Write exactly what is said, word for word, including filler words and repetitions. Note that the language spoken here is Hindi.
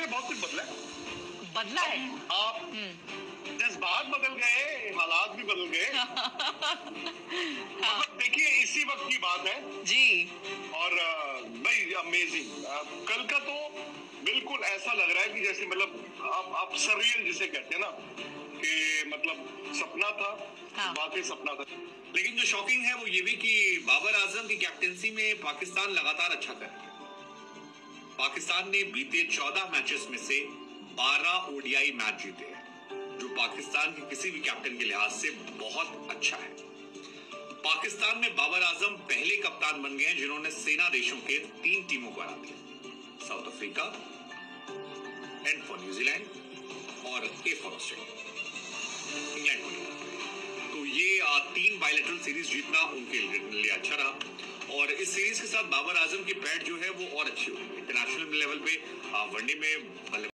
में बहुत कुछ बदला है। बदला है आप जज्बात बदल गए, हालात भी बदल गए। मतलब देखिए इसी वक्त की बात है जी। और भाई अमेजिंग। कल का तो बिल्कुल ऐसा लग रहा है कि जैसे मतलब आप आप सररियल जिसे कहते हैं ना कि मतलब सपना था, हाँ। वाकई सपना था। लेकिन जो शॉकिंग है वो ये भी कि बाबर आजम की कैप्टेंसी में पाकिस्तान लगातार अच्छा कर रही है। पाकिस्तान ने बीते चौदह मैचेस में से बारह ओडीआई मैच जीते हैं, जो पाकिस्तान के किसी भी कैप्टन के लिहाज से बहुत अच्छा है। पाकिस्तान में बाबर आजम पहले कप्तान बन गए हैं जिन्होंने सेना देशों के तीन टीमों को हरा दिया, south Africa, N for New Zealand और ए फॉर ऑस्ट्रेलिया, इंग्लैंड को नहीं। तो ये आ, तीन बायलैटरल सीरीज जीतना उनके लिए अच्छा रहा और इस सीरीज के साथ बाबर आजम की पैठ जो है वो और अच्छी होगी। इंटरनेशनल लेवल पे वनडे में